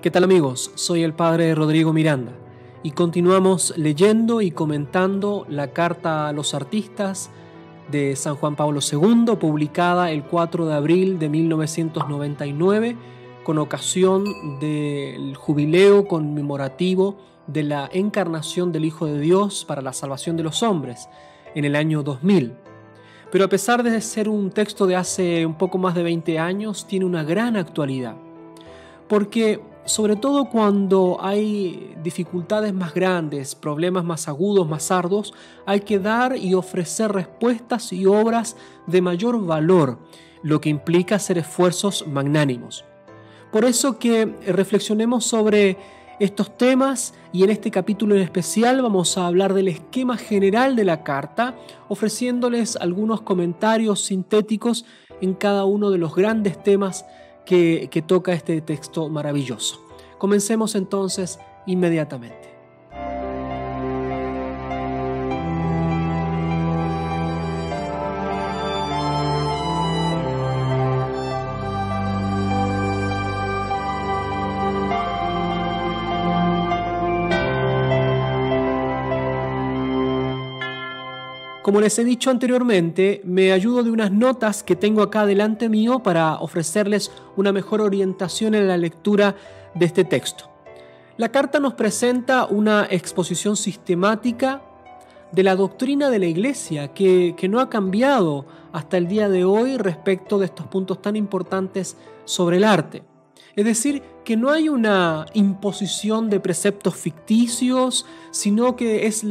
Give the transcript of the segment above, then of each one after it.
¿Qué tal amigos? Soy el Padre Rodrigo Miranda y continuamos leyendo y comentando la carta a los artistas de San Juan Pablo II, publicada el 4 de abril de 1999 con ocasión del jubileo conmemorativo de la encarnación del Hijo de Dios para la salvación de los hombres en el año 2000. Pero a pesar de ser un texto de hace un poco más de 20 años, tiene una gran actualidad, porque sobre todo cuando hay dificultades más grandes, problemas más agudos, más arduos, hay que dar y ofrecer respuestas y obras de mayor valor, lo que implica hacer esfuerzos magnánimos. Por eso que reflexionemos sobre estos temas y en este capítulo en especial vamos a hablar del esquema general de la carta, ofreciéndoles algunos comentarios sintéticos en cada uno de los grandes temas que toca este texto maravilloso. Comencemos entonces inmediatamente. Como les he dicho anteriormente, me ayudo de unas notas que tengo acá delante mío para ofrecerles una mejor orientación en la lectura de este texto. La carta nos presenta una exposición sistemática de la doctrina de la Iglesia que no ha cambiado hasta el día de hoy respecto de estos puntos tan importantes sobre el arte. Es decir, que no hay una imposición de preceptos ficticios, sino que es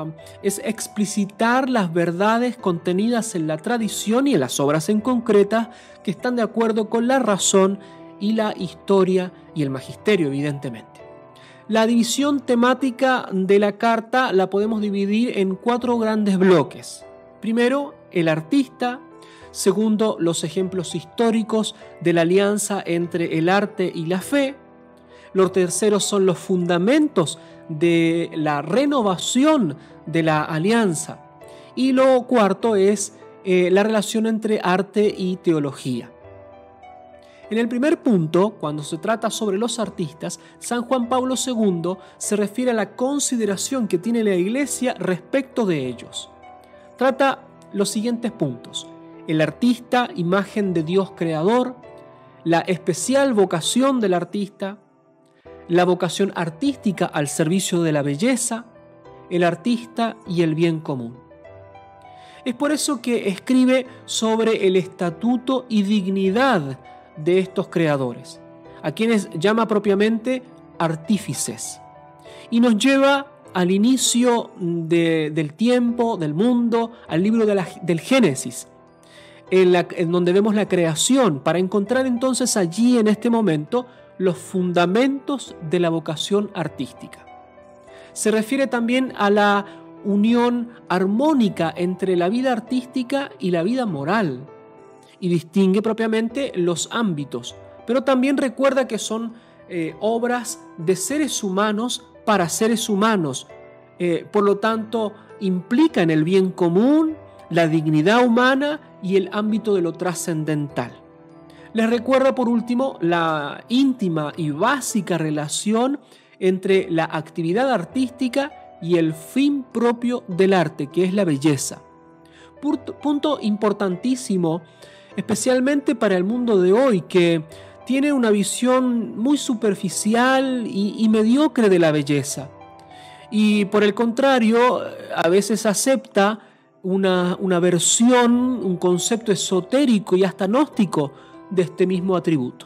explicitar las verdades contenidas en la tradición y en las obras en concreta que están de acuerdo con la razón y la historia y el magisterio, evidentemente. La división temática de la carta la podemos dividir en 4 grandes bloques. Primero, el artista. Segundo, los ejemplos históricos de la alianza entre el arte y la fe. Los terceros son los fundamentos de la renovación de la alianza. Y lo cuarto es la relación entre arte y teología. En el primer punto, cuando se trata sobre los artistas, San Juan Pablo II se refiere a la consideración que tiene la Iglesia respecto de ellos. Trata los siguientes puntos: el artista, imagen de Dios creador; la especial vocación del artista; la vocación artística al servicio de la belleza; el artista y el bien común. Es por eso que escribe sobre el estatuto y dignidad de estos creadores, a quienes llama propiamente artífices, y nos lleva al inicio del tiempo, del mundo, al libro del Génesis, en donde vemos la creación, para encontrar entonces allí en este momento los fundamentos de la vocación artística. Se refiere también a la unión armónica entre la vida artística y la vida moral y distingue propiamente los ámbitos, pero también recuerda que son obras de seres humanos para seres humanos, por lo tanto implican el bien común, la dignidad humana y el ámbito de lo trascendental. Les recuerda por último la íntima y básica relación entre la actividad artística y el fin propio del arte, que es la belleza. Punto importantísimo, especialmente para el mundo de hoy, que tiene una visión muy superficial y mediocre de la belleza. Y por el contrario, a veces acepta una versión, un concepto esotérico y hasta gnóstico de este mismo atributo.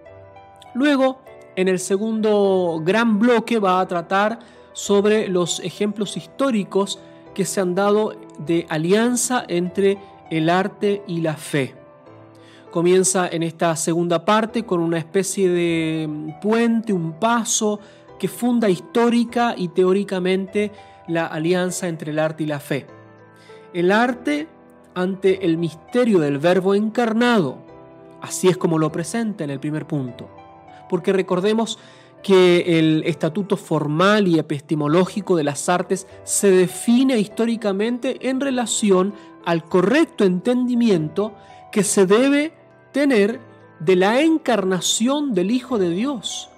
Luego, en el segundo gran bloque va a tratar sobre los ejemplos históricos que se han dado de alianza entre el arte y la fe. Comienza en esta segunda parte con una especie de puente, un paso que funda histórica y teóricamente la alianza entre el arte y la fe. El arte ante el misterio del Verbo encarnado, así es como lo presenta en el primer punto, porque recordemos que el estatuto formal y epistemológico de las artes se define históricamente en relación al correcto entendimiento que se debe tener de la encarnación del Hijo de Dios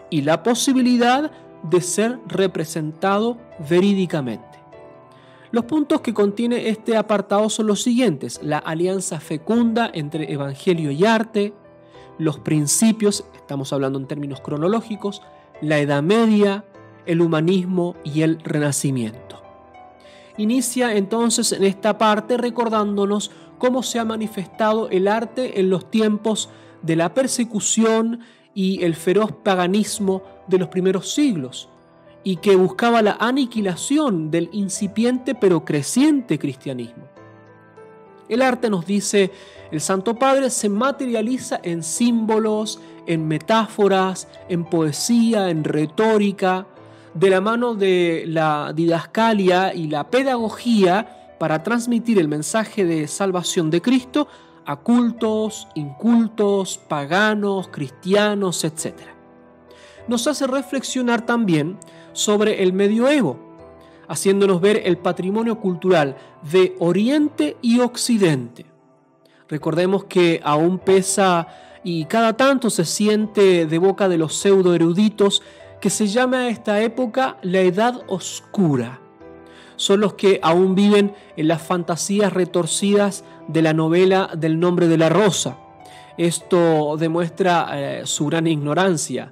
y la posibilidad de ser representado verídicamente. Los puntos que contiene este apartado son los siguientes: la alianza fecunda entre evangelio y arte, los principios, estamos hablando en términos cronológicos, la Edad Media, el humanismo y el Renacimiento. Inicia entonces en esta parte recordándonos cómo se ha manifestado el arte en los tiempos de la persecución y el feroz paganismo de los primeros siglos, y que buscaba la aniquilación del incipiente pero creciente cristianismo. El arte, nos dice el Santo Padre, se materializa en símbolos, en metáforas, en poesía, en retórica, de la mano de la didascalia y la pedagogía para transmitir el mensaje de salvación de Cristo a cultos, incultos, paganos, cristianos, etc. Nos hace reflexionar también sobre el medioevo, haciéndonos ver el patrimonio cultural de Oriente y Occidente. Recordemos que aún pesa y cada tanto se siente de boca de los pseudoeruditos que se llama a esta época la Edad Oscura. Son los que aún viven en las fantasías retorcidas de la novela del Nombre de la Rosa. Esto demuestra su gran ignorancia,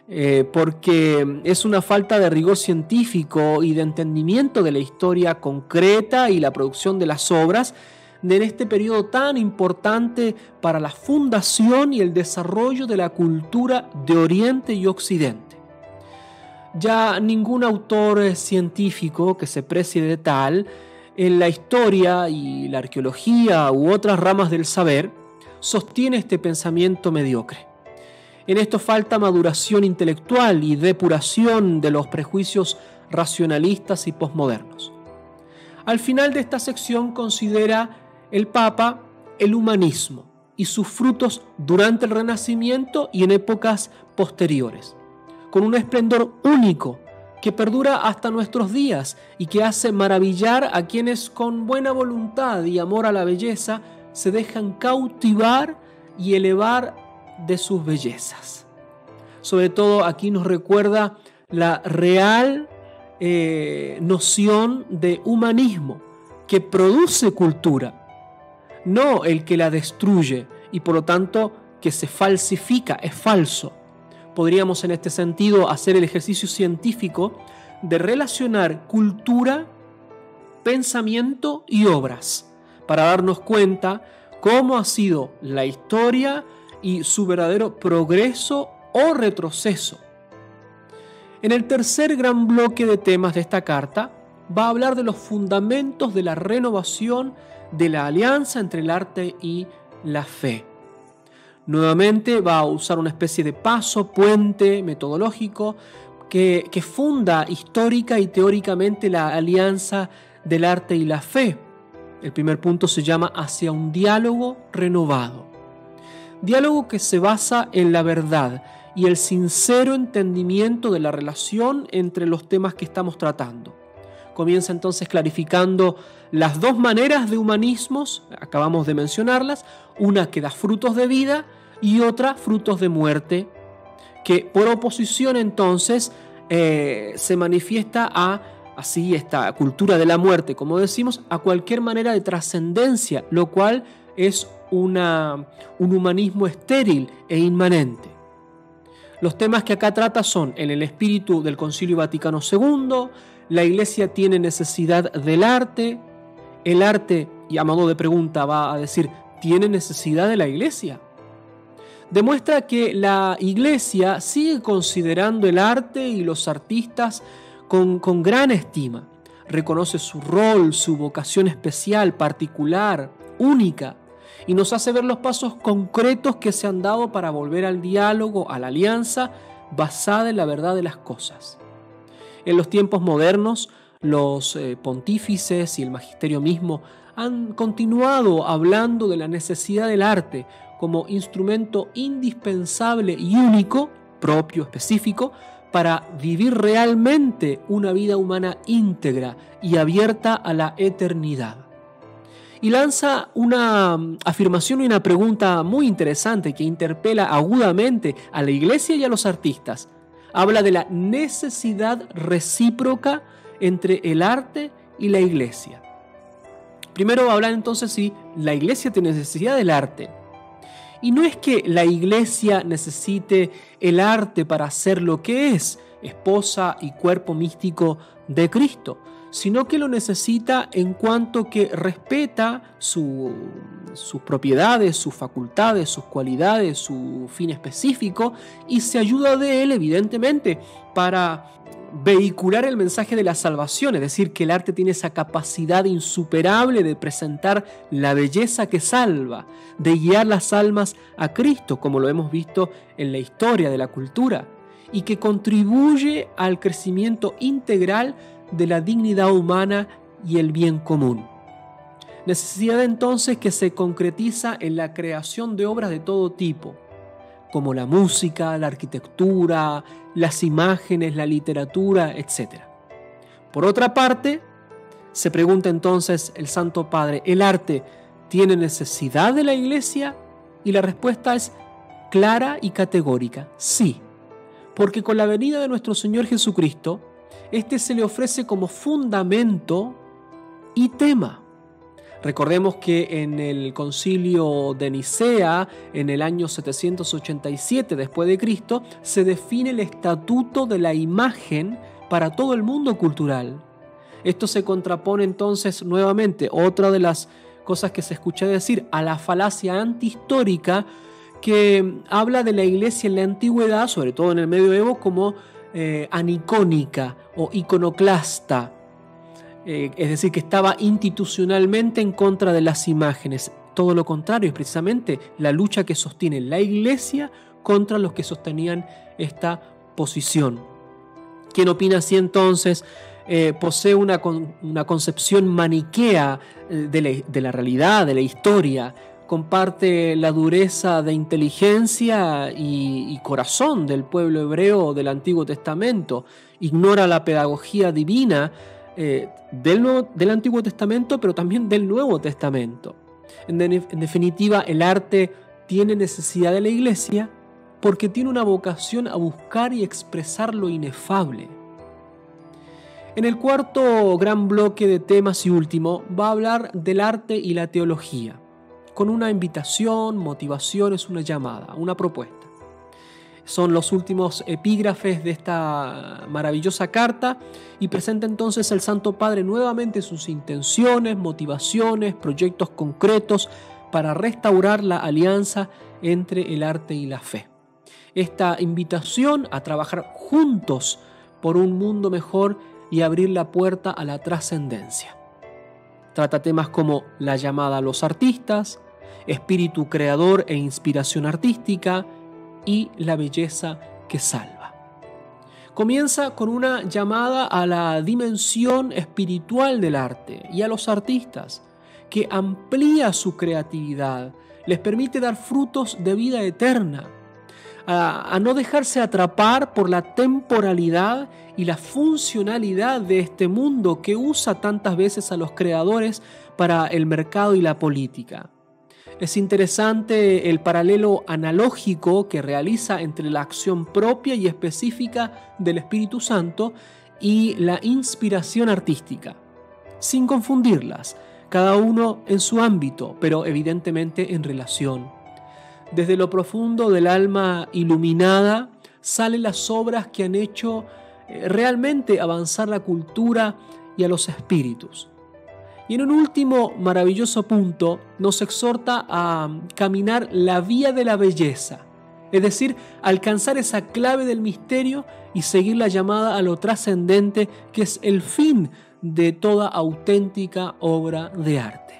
porque es una falta de rigor científico y de entendimiento de la historia concreta y la producción de las obras en este periodo tan importante para la fundación y el desarrollo de la cultura de Oriente y Occidente. Ya ningún autor científico que se precie de tal, en la historia y la arqueología u otras ramas del saber, sostiene este pensamiento mediocre. En esto falta maduración intelectual y depuración de los prejuicios racionalistas y posmodernos. Al final de esta sección considera el Papa el humanismo y sus frutos durante el Renacimiento y en épocas posteriores, con un esplendor único que perdura hasta nuestros días y que hace maravillar a quienes con buena voluntad y amor a la belleza se dejan cautivar y elevar de sus bellezas. Sobre todo aquí nos recuerda la real noción de humanismo que produce cultura, no el que la destruye y por lo tanto que se falsifica, es falso. Podríamos en este sentido hacer el ejercicio científico de relacionar cultura, pensamiento y obras para darnos cuenta cómo ha sido la historia y su verdadero progreso o retroceso. En el tercer gran bloque de temas de esta carta va a hablar de los fundamentos de la renovación de la alianza entre el arte y la fe. Nuevamente va a usar una especie de puente metodológico que funda histórica y teóricamente la alianza del arte y la fe. El primer punto se llama hacia un diálogo renovado. Diálogo que se basa en la verdad y el sincero entendimiento de la relación entre los temas que estamos tratando. Comienza entonces clarificando las dos maneras de humanismos, acabamos de mencionarlas, una que da frutos de vida y otra frutos de muerte, que por oposición entonces se manifiesta a, así esta cultura de la muerte, como decimos, a cualquier manera de trascendencia, lo cual es un humanismo estéril e inmanente. Los temas que acá trata son en el espíritu del Concilio Vaticano II, la Iglesia tiene necesidad del arte, el arte, y a modo de pregunta va a decir, ¿tiene necesidad de la Iglesia? Demuestra que la Iglesia sigue considerando el arte y los artistas con gran estima. Reconoce su rol, su vocación especial, particular, única, y nos hace ver los pasos concretos que se han dado para volver al diálogo, a la alianza basada en la verdad de las cosas. En los tiempos modernos, los pontífices y el magisterio mismo han continuado hablando de la necesidad del arte como instrumento indispensable y único, propio, específico, para vivir realmente una vida humana íntegra y abierta a la eternidad. Y lanza una afirmación y una pregunta muy interesante que interpela agudamente a la Iglesia y a los artistas. Habla de la necesidad recíproca entre el arte y la iglesia. Primero va a hablar entonces si la iglesia tiene necesidad del arte. Y no es que la iglesia necesite el arte para ser lo que es, esposa y cuerpo místico de Cristo, sino que lo necesita en cuanto que respeta sus propiedades, sus facultades, sus cualidades, su fin específico, y se ayuda de él, evidentemente, para vehicular el mensaje de la salvación, es decir, que el arte tiene esa capacidad insuperable de presentar la belleza que salva, de guiar las almas a Cristo, como lo hemos visto en la historia de la cultura, y que contribuye al crecimiento integral de la dignidad humana y el bien común. Necesidad entonces que se concretiza en la creación de obras de todo tipo, como la música, la arquitectura, las imágenes, la literatura, etc. Por otra parte, se pregunta entonces el Santo Padre, ¿el arte tiene necesidad de la iglesia? Y la respuesta es clara y categórica, sí, porque con la venida de nuestro Señor Jesucristo, este se le ofrece como fundamento y tema. Recordemos que en el concilio de Nicea, en el año 787 después de Cristo, se define el estatuto de la imagen para todo el mundo cultural. Esto se contrapone entonces nuevamente, otra de las cosas que se escucha decir, a la falacia antihistórica que habla de la iglesia en la antigüedad, sobre todo en el medioevo, como anicónica o iconoclasta. Es decir, que estaba institucionalmente en contra de las imágenes. Todo lo contrario, es precisamente la lucha que sostiene la iglesia contra los que sostenían esta posición. Quien opina así entonces posee una concepción maniquea de la realidad, de la historia, comparte la dureza de inteligencia y corazón del pueblo hebreo del Antiguo Testamento, ignora la pedagogía divina del Antiguo Testamento, pero también del Nuevo Testamento. En definitiva, el arte tiene necesidad de la iglesia porque tiene una vocación a buscar y expresar lo inefable. En el cuarto gran bloque de temas y último, va a hablar del arte y la teología, con una invitación, motivaciones, una llamada, una propuesta. Son los últimos epígrafes de esta maravillosa carta y presenta entonces el Santo Padre nuevamente sus intenciones, motivaciones, proyectos concretos para restaurar la alianza entre el arte y la fe. Esta invitación a trabajar juntos por un mundo mejor y abrir la puerta a la trascendencia. Trata temas como la llamada a los artistas, espíritu creador e inspiración artística, y la belleza que salva. Comienza con una llamada a la dimensión espiritual del arte y a los artistas, que amplía su creatividad, les permite dar frutos de vida eterna, a no dejarse atrapar por la temporalidad y la funcionalidad de este mundo que usa tantas veces a los creadores para el mercado y la política. Es interesante el paralelo analógico que realiza entre la acción propia y específica del Espíritu Santo y la inspiración artística, sin confundirlas, cada uno en su ámbito, pero evidentemente en relación. Desde lo profundo del alma iluminada salen las obras que han hecho realmente avanzar la cultura y a los espíritus. Y en un último maravilloso punto nos exhorta a caminar la vía de la belleza, es decir, alcanzar esa clave del misterio y seguir la llamada a lo trascendente, que es el fin de toda auténtica obra de arte.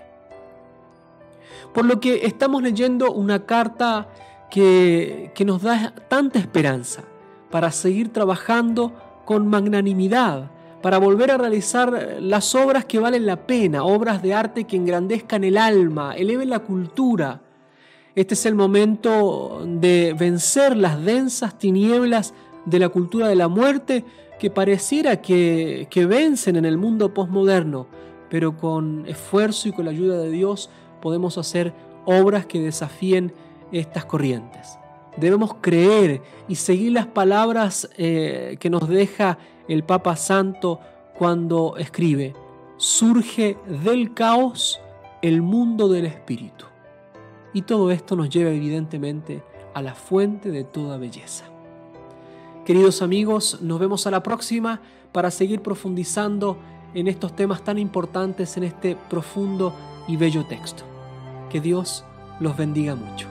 Por lo que estamos leyendo una carta que nos da tanta esperanza para seguir trabajando con magnanimidad, para volver a realizar las obras que valen la pena, obras de arte que engrandezcan el alma, eleven la cultura. Este es el momento de vencer las densas tinieblas de la cultura de la muerte que pareciera que vencen en el mundo posmoderno, pero con esfuerzo y con la ayuda de Dios podemos hacer obras que desafíen estas corrientes. Debemos creer y seguir las palabras que nos deja el Papa Santo cuando escribe: surge del caos el mundo del espíritu. Y todo esto nos lleva evidentemente a la fuente de toda belleza. Queridos amigos, nos vemos a la próxima para seguir profundizando en estos temas tan importantes en este profundo y bello texto. Que Dios los bendiga mucho.